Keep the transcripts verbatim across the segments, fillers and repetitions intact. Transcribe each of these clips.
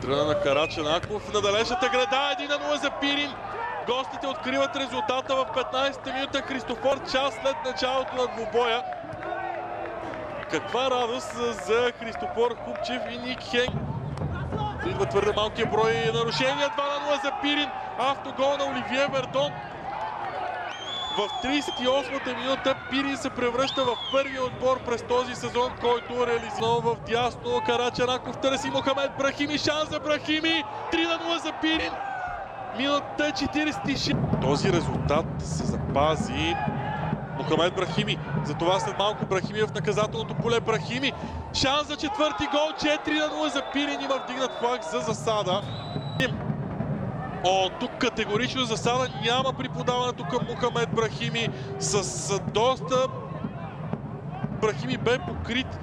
Тръна на Карачанаков, на далечната града, един на нула за Пирин. Гостите откриват резултата в петнайсета минута. Христофор, час след началото на двубоя. Каква радост за Христофор Хубчев и Ник Хенк. Идва твърде малкия брой нарушения. два на нула за Пирин. Автогол на Оливие Вердон. В трийсет и осмата минута Пирин се превръща в първия отбор през този сезон, който реализира в дясно. Карачанаков търси Мохамед Брахими. Шанс за Брахими. три на нула за Пирин. Минута четирийсет и шеста. Този резултат се запази. Мохамед Брахими. Затова след малко Брахими в наказателното поле. Брахими. Шанс за четвърти гол. четири на нула за Пирин. Има вдигнат флаг за засада. О, тук категорично засада няма при подаването към Мохамед Брахими. С, с доста... Брахими бе покрит.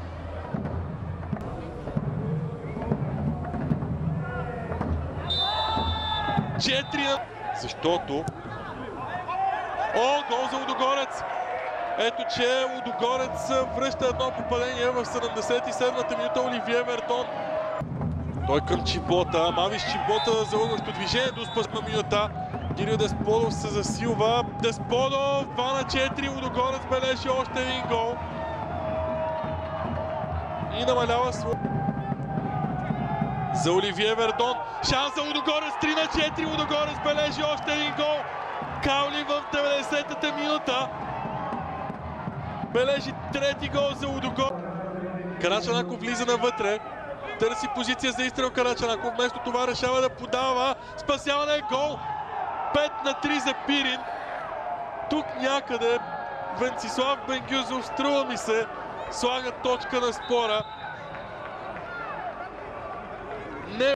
четири на... Защото... О, гол за Лудогорец! Ето, че Лудогорец връща едно попадение в седемдесет и седмата минута. Оливие Вердон. Той към Чибота. Мавиш Чибота за лъгващо движение до спасна минута. Кирил Десподов се засилва. Десподов два на четири. Лудогорец бележи още един гол. И намалява своя. За Оливие Вердон. Шанс за Лудогорец. три на четири. Лудогорец бележи още един гол. Каули в деветдесетата минута. Бележи трети гол за Лудогорец. Карачанаков влиза навътре. Търси позиция за изстрел Карачанаков. Вместо това решава да подава. Спасяване, гол. пет на три за Пирин. Тук някъде Венцислав Бенгюзов, струва ми се, слага точка на спора.